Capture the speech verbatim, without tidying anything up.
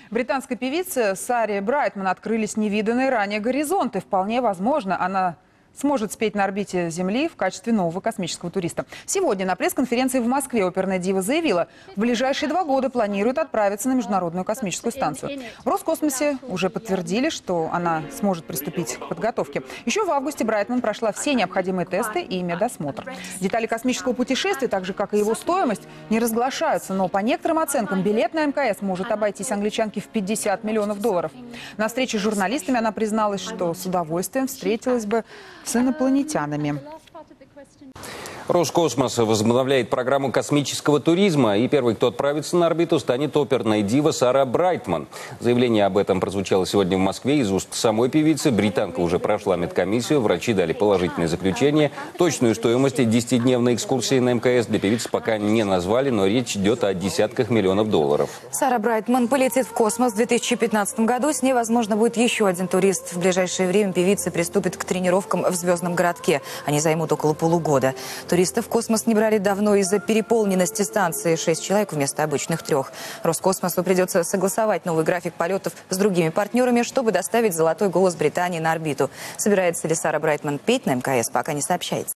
Британской певице Саре Брайтман открылись невиданные ранее горизонты. Вполне возможно, она сможет спеть на орбите Земли в качестве нового космического туриста. Сегодня на пресс-конференции в Москве оперная дива заявила, в ближайшие два года планирует отправиться на Международную космическую станцию. В Роскосмосе уже подтвердили, что она сможет приступить к подготовке. Еще в августе Брайтман прошла все необходимые тесты и медосмотр. Детали космического путешествия, так же как и его стоимость, не разглашаются, но по некоторым оценкам билет на эм ка эс может обойтись англичанке в пятьдесят миллионов долларов. На встрече с журналистами она призналась, что с удовольствием встретилась бы с инопланетянами. Роскосмос возобновляет программу космического туризма, и первый, кто отправится на орбиту, станет оперная дива Сара Брайтман. Заявление об этом прозвучало сегодня в Москве из уст самой певицы. Британка уже прошла медкомиссию, врачи дали положительное заключение. Точную стоимость десятидневной экскурсии на эм ка эс для певицы пока не назвали, но речь идет о десятках миллионов долларов. Сара Брайтман полетит в космос в две тысячи пятнадцатом году. С ней, возможно, будет еще один турист. В ближайшее время певица приступит к тренировкам в звездном городке. Они займут около полугода. Туристов в космос не брали давно из-за переполненности станции. Шесть человек вместо обычных трех. Роскосмосу придется согласовать новый график полетов с другими партнерами, чтобы доставить золотой голос Британии на орбиту. Собирается ли Сара Брайтман петь на эм ка эс, пока не сообщается.